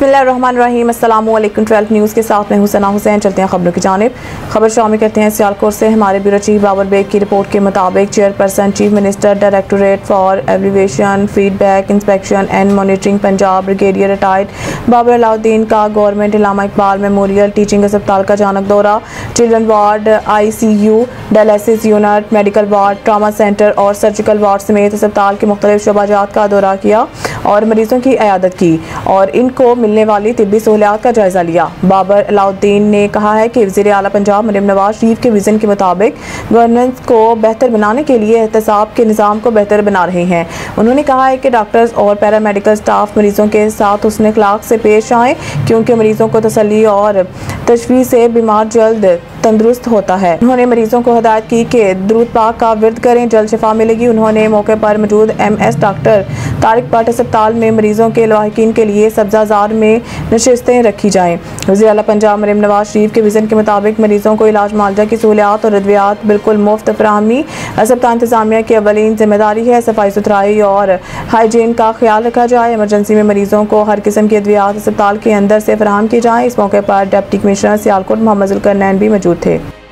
बिस्मिल्लाहिर्रहमानिर्रहीम। अस्सलाम वालेकुम। 12 न्यूज़ के साथ मैं हुसैना हुसैन। चलते हैं खबरों की जानिब। खबर शामिल करते हैं सियालकोट से। हमारे ब्यूरो चीफ बाबर बेग की रिपोर्ट के मुताबिक chairperson chief minister directorate for evaluation feedback inspection and monitoring Punjab brigadier retired Babar Alauddin का government Allama Iqbal memorial teaching अस्पताल का अचानक दौरा। Children ward, ICU, dialysis unit, medical ward, trauma centre और सर्जिकल वार्ड समेत अस्पताल के मुख्तलिफ शोबाजात का दौरा किया और मरीजों की इयादत की और इनको मिलने वाली तिब्बी सहूलियात का जायजा लिया। बाबर अलाउद्दीन ने कहा है कि वज़ीर आला पंजाब मरियम नवाज शरीफ के विजन के मुताबिक गवर्नेंस को बेहतर बनाने के लिए एहतसाब के निज़ाम को बेहतर बना रहे हैं। उन्होंने कहा है कि डॉक्टर्स और पैरामेडिकल स्टाफ मरीजों के साथ हुस्न अखलाक से पेश आएँ, क्योंकि मरीजों को तसल्ली और तशवीश से बीमार जल्द तंदुरुस्त होता है। उन्होंने मरीजों को हिदायत की कि दुरूद पाक का विर्द करें, जल्द शिफा मिलेगी। उन्होंने मौके पर मौजूद MS डॉक्टर तारिक भट्ट अस्पताल में मरीजों के लवाहिकीन के लिए सब्जाजार में नशिस्तें रखी जाएँ। वज़ीर आला पंजाब मरियम नवाज शरीफ के विजन के मुताबिक मरीजों को इलाज मुआवजा की सहूलियात और अद्वियात बिल्कुल मुफ्त फराहमी अस्पताल इंतजामिया की अवलीन जिम्मेदारी है। सफाई सुथराई और हाइजीन का ख्याल रखा जाए। इमरजेंसी में मरीजों को हर किस्म की अद्वियात अस्पताल के अंदर से फराहम की जाए। इस मौके पर डिप्टी कमिश्नर सियालकोट मोहम्मद जुल्करनैन भी मौजूद थे।